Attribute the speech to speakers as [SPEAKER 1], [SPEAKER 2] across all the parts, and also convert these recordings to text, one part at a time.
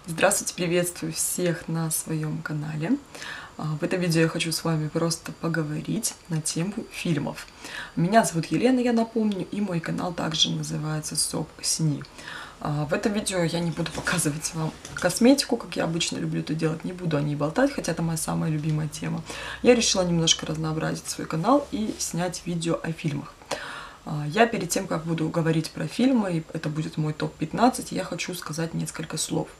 [SPEAKER 1] Здравствуйте, приветствую всех на своем канале. В этом видео я хочу с вами просто поговорить на тему фильмов. Меня зовут Елена, я напомню, и мой канал также называется СОП-СНИ. В этом видео я не буду показывать вам косметику, как я обычно люблю это делать, не буду о ней болтать, хотя это моя самая любимая тема. Я решила немножко разнообразить свой канал и снять видео о фильмах. Я перед тем, как буду говорить про фильмы, это будет мой топ-15, я хочу сказать несколько слов.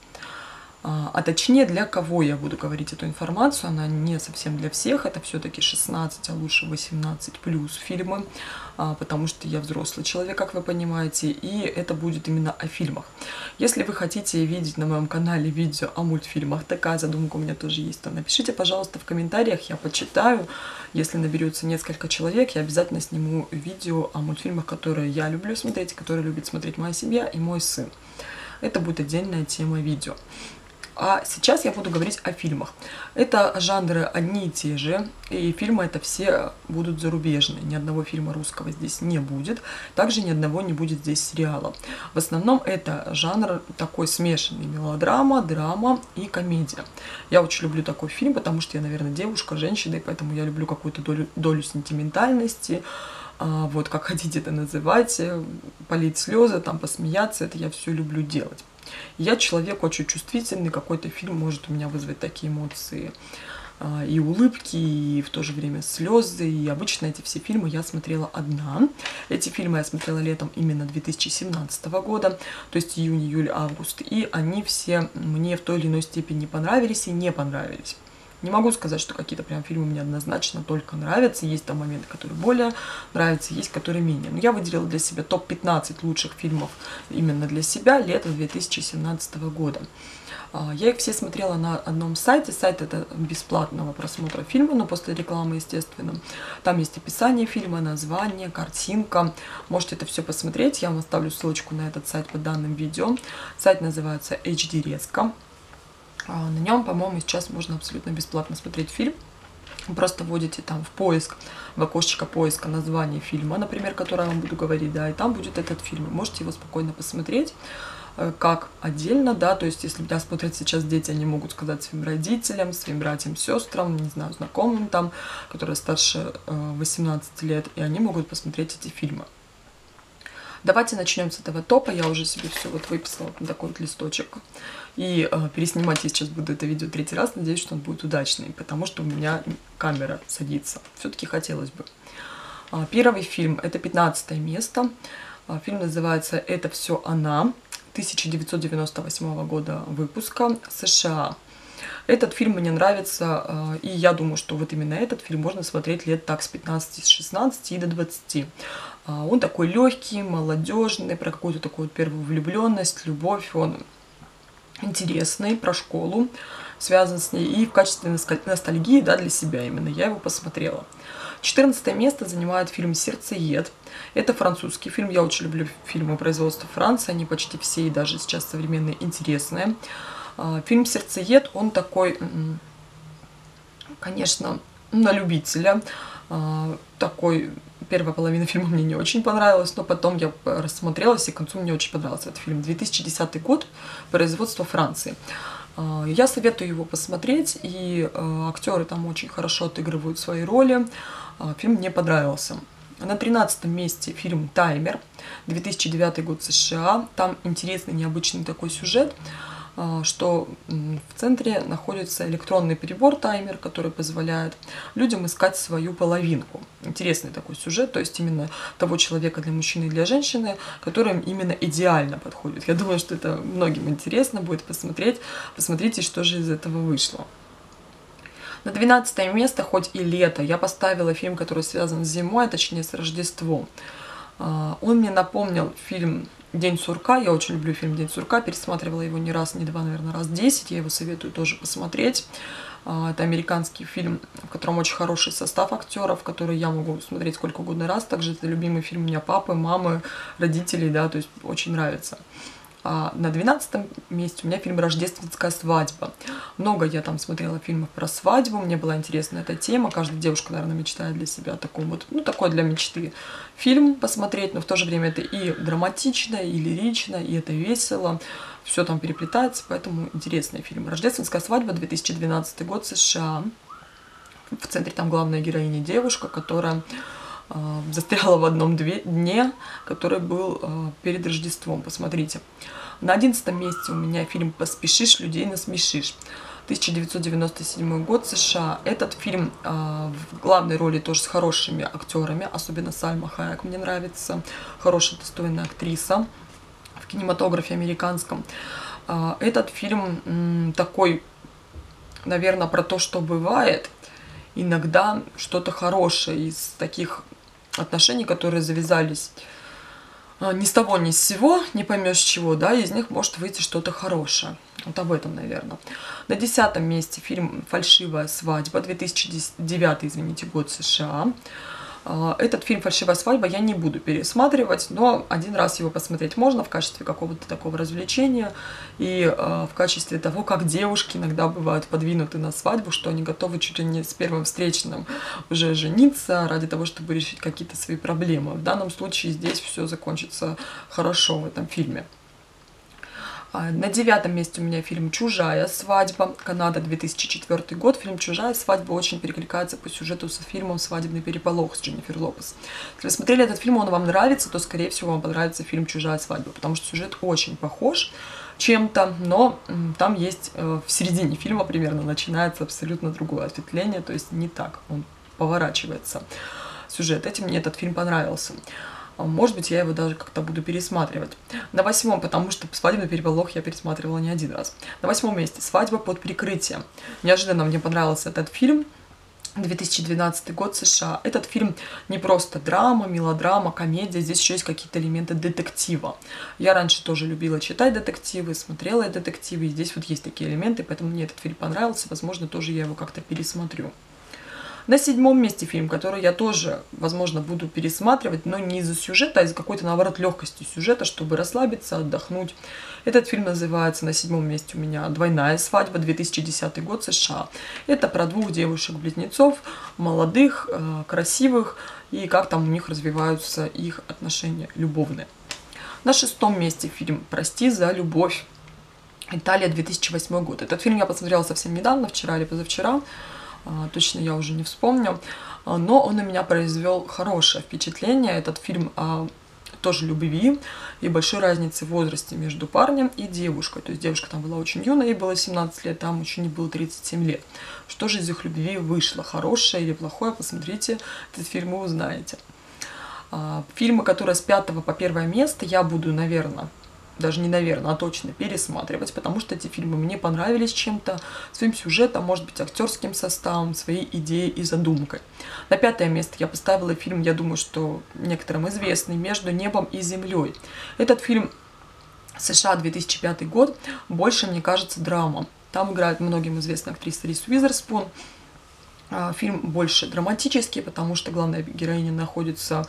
[SPEAKER 1] А точнее, для кого я буду говорить эту информацию, она не совсем для всех, это все-таки 16, а лучше 18 плюс фильмы, потому что я взрослый человек, как вы понимаете, и это будет именно о фильмах. Если вы хотите видеть на моем канале видео о мультфильмах, такая задумка у меня тоже есть, то напишите, пожалуйста, в комментариях, я почитаю. Если наберется несколько человек, я обязательно сниму видео о мультфильмах, которые я люблю смотреть, которые любит смотреть моя семья и мой сын. Это будет отдельная тема видео. А сейчас я буду говорить о фильмах. Это жанры одни и те же, и фильмы это все будут зарубежные. Ни одного фильма русского здесь не будет, также ни одного не будет здесь сериала. В основном это жанр такой смешанный: мелодрама, драма и комедия. Я очень люблю такой фильм, потому что я, наверное, девушка, женщина, и поэтому я люблю какую-то долю сентиментальности. Вот, как хотите это называть, полить слезы, там, посмеяться, это я все люблю делать. Я человек очень чувствительный, какой-то фильм может у меня вызвать такие эмоции, и улыбки, и в то же время слезы. И обычно эти все фильмы я смотрела одна. Эти фильмы я смотрела летом именно 2017 года, то есть июнь, июль, август. И они все мне в той или иной степени понравились и не понравились. Не могу сказать, что какие-то прям фильмы мне однозначно только нравятся. Есть там моменты, которые более нравятся, есть которые менее. Но я выделила для себя топ-15 лучших фильмов именно для себя лета 2017 года. Я их все смотрела на одном сайте. Сайт это бесплатного просмотра фильма, но после рекламы, естественно. Там есть описание фильма, название, картинка. Можете это все посмотреть. Я вам оставлю ссылочку на этот сайт под данным видео. Сайт называется HD Резко. На нем, по-моему, сейчас можно абсолютно бесплатно смотреть фильм. Вы просто вводите там в поиск, в окошечко поиска название фильма, например, который я вам буду говорить, да, и там будет этот фильм. Вы можете его спокойно посмотреть, как отдельно, да, то есть если меня смотрят сейчас дети, они могут сказать своим родителям, своим братьям, сестрам, не знаю, знакомым там, которые старше 18 лет, и они могут посмотреть эти фильмы. Давайте начнем с этого топа. Я уже себе все вот выписала на такой вот листочек. И переснимать я сейчас буду это видео третий раз. Надеюсь, что он будет удачный, потому что у меня камера садится. Все-таки хотелось бы. Первый фильм — это 15 место. Фильм называется «Это все она», 1998 года выпуска, США. Этот фильм мне нравится, и я думаю, что вот именно этот фильм можно смотреть лет так с 15, с 16 и до 20. Он такой легкий, молодежный, про какую-то такую первую влюбленность, любовь. Он интересный, про школу, связан с ней, и в качестве ностальгии, да, для себя именно. Я его посмотрела. 14 место занимает фильм «Сердцеед». Это французский фильм. Я очень люблю фильмы производства Франции. Они почти все, и даже сейчас современные, интересные. Фильм «Сердцеед», он такой, конечно, на любителя. Такой, первая половина фильма мне не очень понравилась, но потом я рассмотрелась, и к концу мне очень понравился этот фильм. 2010 год, производство Франции. Я советую его посмотреть, и актеры там очень хорошо отыгрывают свои роли. Фильм мне понравился. На 13 месте фильм «Таймер», 2009 год, США. Там интересный, необычный такой сюжет, что в центре находится электронный прибор таймер, который позволяет людям искать свою половинку. Интересный такой сюжет, то есть именно того человека для мужчины и для женщины, который им именно идеально подходит. Я думаю, что это многим интересно будет посмотреть. Посмотрите, что же из этого вышло. На 12 место, хоть и лето, я поставила фильм, который связан с зимой, а точнее с Рождеством. Он мне напомнил фильм «День сурка». Я очень люблю фильм «День сурка». Пересматривала его не раз, не два, наверное, раз 10. Я его советую тоже посмотреть. Это американский фильм, в котором очень хороший состав актеров, который я могу смотреть сколько угодно раз. Также это любимый фильм у меня папы, мамы, родителей, да, то есть очень нравится. А на 12 месте у меня фильм «Рождественская свадьба». Много я там смотрела фильмов про свадьбу, мне была интересна эта тема. Каждая девушка, наверное, мечтает для себя о таком вот, ну, такой для мечты фильм посмотреть, но в то же время это и драматично, и лирично, и это весело. Все там переплетается, поэтому интересный фильм. «Рождественская свадьба», 2012 год, США. В центре там главная героиня девушка, которая застряла в одном дне, который был перед Рождеством. Посмотрите. На 11 месте у меня фильм «Поспешишь, людей насмешишь». 1997 год, США. Этот фильм в главной роли тоже с хорошими актерами, особенно Сальма Хайек мне нравится, хорошая, достойная актриса в кинематографе американском. Этот фильм такой, наверное, про то, что бывает иногда что-то хорошее из таких отношений, которые завязались ни с того, ни с сего, не поймешь чего, да, из них может выйти что-то хорошее. Вот об этом, наверное. На 10 месте фильм «Фальшивая свадьба», 2009, извините, год, США. Этот фильм «Фальшивая свадьба» я не буду пересматривать, но один раз его посмотреть можно в качестве какого-то такого развлечения и в качестве того, как девушки иногда бывают подвинуты на свадьбу, что они готовы чуть ли не с первым встречным уже жениться ради того, чтобы решить какие-то свои проблемы. В данном случае здесь все закончится хорошо в этом фильме. На 9 месте у меня фильм «Чужая свадьба», Канада, 2004 год. Фильм «Чужая свадьба» очень перекликается по сюжету со фильмом «Свадебный переполох» с Дженнифер Лопес. Если вы смотрели этот фильм, он вам нравится, то, скорее всего, вам понравится фильм «Чужая свадьба», потому что сюжет очень похож чем-то, но там есть в середине фильма примерно начинается абсолютно другое ответвление, то есть не так он поворачивается сюжет. Этим мне этот фильм понравился. Может быть, я его даже как-то буду пересматривать. На 8, потому что «Свадебный переполох» я пересматривала не один раз. На 8 месте «Свадьба под прикрытием». Неожиданно мне понравился этот фильм. 2012 год, США. Этот фильм не просто драма, мелодрама, комедия. Здесь еще есть какие-то элементы детектива. Я раньше тоже любила читать детективы, смотрела детективы. И здесь вот есть такие элементы, поэтому мне этот фильм понравился. Возможно, тоже я его как-то пересмотрю. На 7 месте фильм, который я тоже, возможно, буду пересматривать, но не из-за сюжета, а из-за какой-то, наоборот, легкости сюжета, чтобы расслабиться, отдохнуть. Этот фильм называется на 7 месте у меня «Двойная свадьба», 2010 год, США. Это про двух девушек-близнецов, молодых, красивых, и как там у них развиваются их отношения любовные. На 6 месте фильм «Прости за любовь», Италия, 2008 год. Этот фильм я посмотрела совсем недавно, вчера или позавчера. Точно я уже не вспомню, но он на меня произвел хорошее впечатление. Этот фильм тоже любви и большой разницы в возрасте между парнем и девушкой. То есть девушка там была очень юная, ей было 17 лет, там мужчине было 37 лет. Что же из их любви вышло, хорошее или плохое, посмотрите этот фильм, вы узнаете. Фильмы, которые с 5 по 1 место, я буду, наверное, даже не наверное, а точно пересматривать, потому что эти фильмы мне понравились чем-то, своим сюжетом, может быть, актерским составом, своей идеей и задумкой. На 5 место я поставила фильм, я думаю, что некоторым известный, «Между небом и землей». Этот фильм США, 2005 год, больше, мне кажется, драма. Там играет многим известная актриса Риз Уизерспун. Фильм больше драматический, потому что главная героиня находится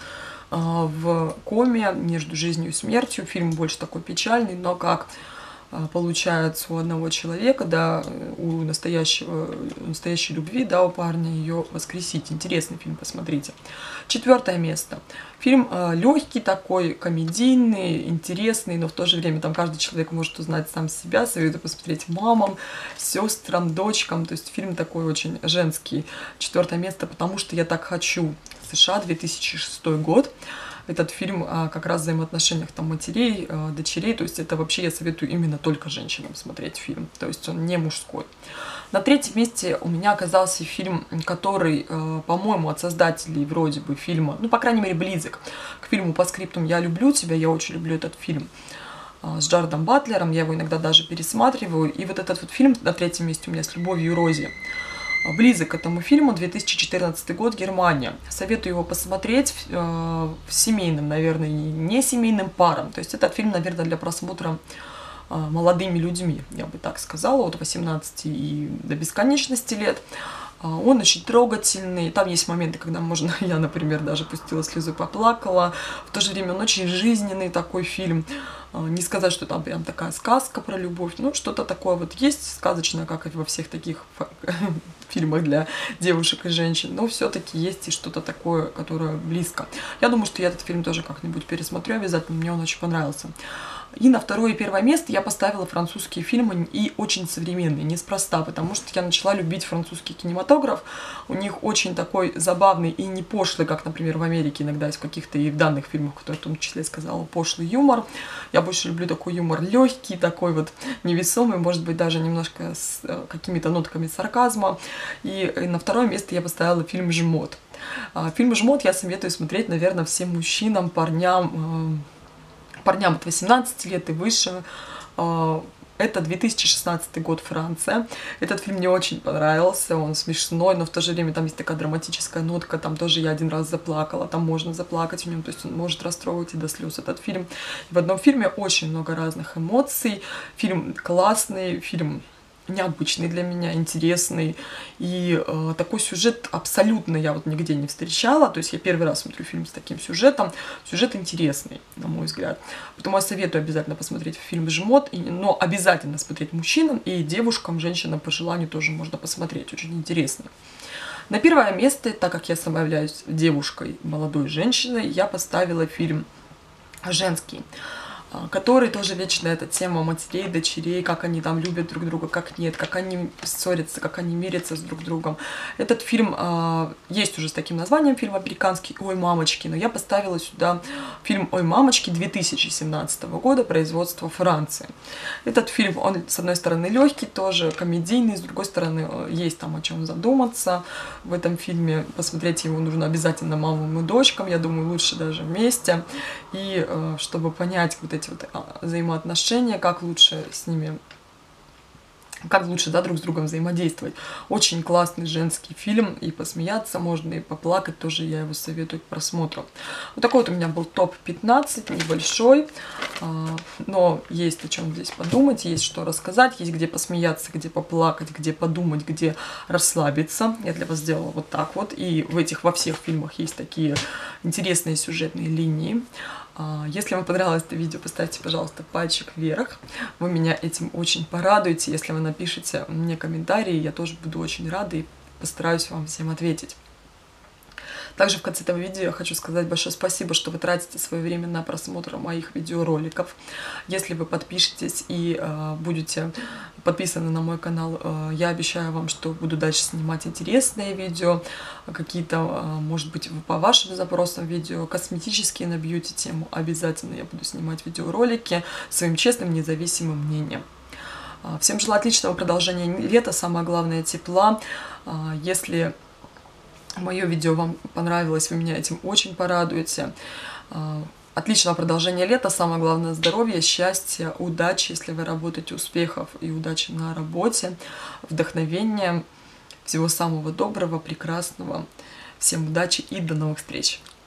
[SPEAKER 1] в коме между жизнью и смертью. Фильм больше такой печальный, но как получается у одного человека, да, у настоящей любви, да, у парня ее воскресить. Интересный фильм, посмотрите. 4 место. Фильм легкий такой, комедийный, интересный, но в то же время там каждый человек может узнать сам себя. Советую посмотреть мамам, сестрам, дочкам. То есть фильм такой очень женский. 4 место, потому что я так хочу. США, 2006 год. Этот фильм как раз о взаимоотношениях там матерей, дочерей. То есть это вообще я советую именно только женщинам смотреть фильм. То есть он не мужской. На 3 месте у меня оказался фильм, который, по-моему, от создателей вроде бы фильма, ну, по крайней мере, близок к фильму «По скриптум. Я люблю тебя». Я очень люблю этот фильм с Джаредом Батлером. Я его иногда даже пересматриваю. И вот этот вот фильм на 3 месте у меня с «Любовью и Рози». Близок к этому фильму, 2014 год, Германия. Советую его посмотреть семейным, наверное, не семейным парам. То есть этот фильм, наверное, для просмотра молодыми людьми, я бы так сказала, от 18 и до бесконечности лет. Он очень трогательный, там есть моменты, когда можно, я, например, даже пустила слезу, поплакала. В то же время он очень жизненный такой фильм. Не сказать, что там прям такая сказка про любовь, но что-то такое вот есть сказочное, как и во всех таких фильмах для девушек и женщин, но все-таки есть и что-то такое, которое близко. Я думаю, что я этот фильм тоже как-нибудь пересмотрю обязательно, мне он очень понравился. И на второе и первое место я поставила французские фильмы, и очень современные, неспроста, потому что я начала любить французский кинематограф. У них очень такой забавный и не пошлый, как, например, в Америке иногда есть в каких-то и в данных фильмах, которые в том числе сказала, пошлый юмор. Я больше люблю такой юмор легкий, такой вот невесомый, может быть, даже немножко с какими-то нотками сарказма. И на второе место я поставила фильм «Жмот». Фильм «Жмот» я советую смотреть, наверное, всем мужчинам, парням от 18 лет и выше. Это 2016 год, Франция. Этот фильм мне очень понравился, он смешной, но в то же время там есть такая драматическая нотка, там тоже я один раз заплакала, там можно заплакать в нем, то есть он может расстроить и до слез этот фильм. В одном фильме очень много разных эмоций, фильм классный, фильм необычный для меня, интересный, и такой сюжет абсолютно я вот нигде не встречала, то есть я первый раз смотрю фильм с таким сюжетом, сюжет интересный, на мой взгляд, поэтому я советую обязательно посмотреть фильм «Жмот», но обязательно смотреть мужчинам и девушкам, женщинам по желанию тоже можно посмотреть, очень интересный. На первое место, так как я сама являюсь девушкой, молодой женщиной, я поставила фильм «Женский», который тоже вечно эта тема матерей, дочерей, как они там любят друг друга, как нет, как они ссорятся, как они мирятся с друг другом. Этот фильм есть уже с таким названием, фильм американский «Ой, мамочки», но я поставила сюда фильм «Ой, мамочки» 2017 года, производства Франции. Этот фильм, он с одной стороны легкий, тоже комедийный, с другой стороны есть там о чем задуматься. В этом фильме посмотреть его нужно обязательно мамам и дочкам, я думаю, лучше даже вместе, и чтобы понять вот эти вот взаимоотношения, как лучше с ними, как лучше, да, друг с другом взаимодействовать. Очень классный женский фильм, и посмеяться можно, и поплакать тоже, я его советую к просмотру. Вот такой вот у меня был топ-15, небольшой, но есть о чем здесь подумать, есть что рассказать, есть где посмеяться, где поплакать, где подумать, где расслабиться. Я для вас сделала вот так вот, и во всех фильмах есть такие интересные сюжетные линии. Если вам понравилось это видео, поставьте, пожалуйста, пальчик вверх. Вы меня этим очень порадуете. Если вы напишите мне комментарии, я тоже буду очень рада и постараюсь вам всем ответить. Также в конце этого видео я хочу сказать большое спасибо, что вы тратите свое время на просмотр моих видеороликов. Если вы подпишетесь и будете подписаны на мой канал, я обещаю вам, что буду дальше снимать интересные видео, какие-то, может быть, по вашим запросам видео, косметические на бьюти-тему. Обязательно я буду снимать видеоролики своим честным, независимым мнением. Всем желаю отличного продолжения лета, самое главное тепла. Если мое видео вам понравилось, вы меня этим очень порадуете. Отличного продолжения лета, самое главное здоровья, счастья, удачи, если вы работаете, успехов и удачи на работе, вдохновения, всего самого доброго, прекрасного. Всем удачи и до новых встреч!